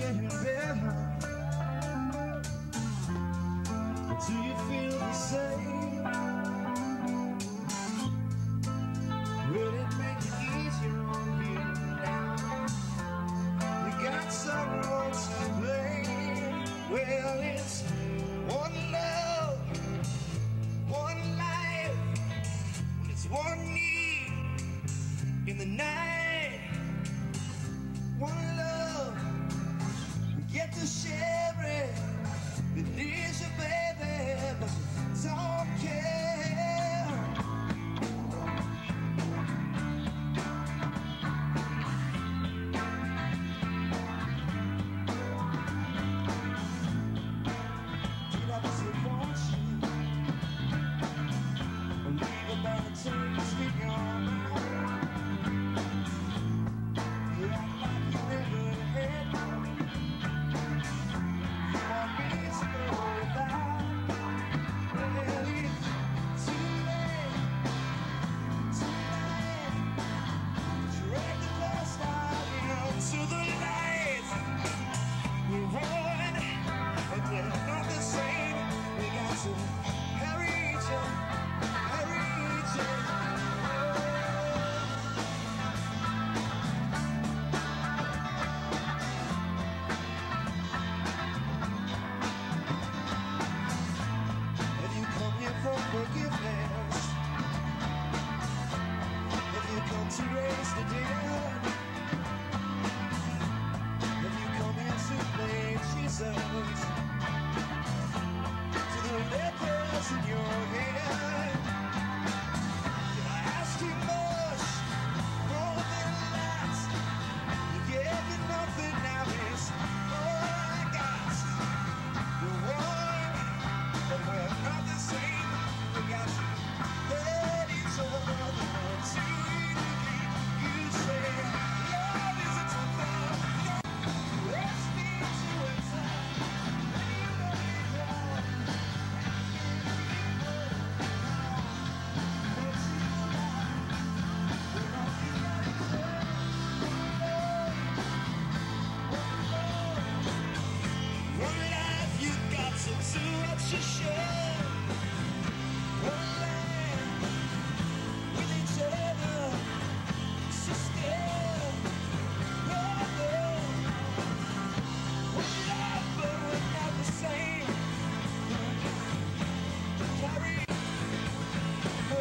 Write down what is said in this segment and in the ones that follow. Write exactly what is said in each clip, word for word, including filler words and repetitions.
getting better. Do you feel the same? Will it make it easier on you now? You got someone to blame. Well, it's one love, one life. Well, it's one need in the night. One love, we get to share it. It is your baby, but don't care. Did I say want you? Or leave a bad taste in your mouth? You act like you never had. You want me to go without. Well, it's too late, too late. Drag the past out into the light. We won, and we're not the same. We got to hurry each other, hurry each other. Have you come here for forgiveness? Have you come to raise the dead? Have you come here to play Jesus? To the lepers in your head? Did I ask too much? More than last. You gave me nothing, now it's all I got. You're one, but we're not the same. We got to let each other to believe. You say love is a tough thing. You ask me to accept. Then you know it wrong. But you lie. We're all together. One life, you got to do what you should. One life with each other, sister, brother. One life, but we're not the same. Carry oh,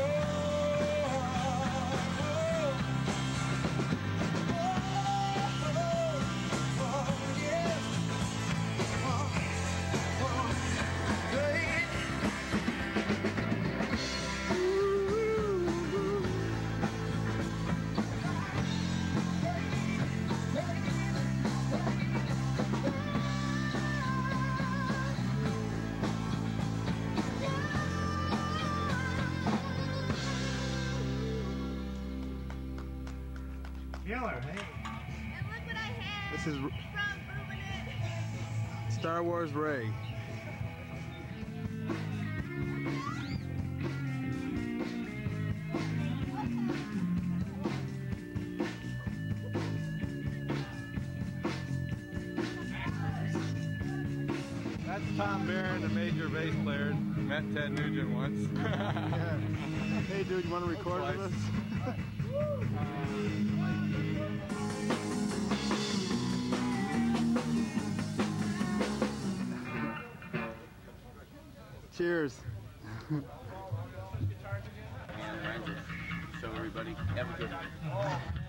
oh, oh, oh, yeah. Oh, oh, baby. Killer, hey. And look what I have. This is From moving it. Star Wars Ray. That's Tom Barron, the major bass player. Met Ted Nugent once. Yeah. Hey dude, you want to record with us? Cheers. So everybody, have a good one.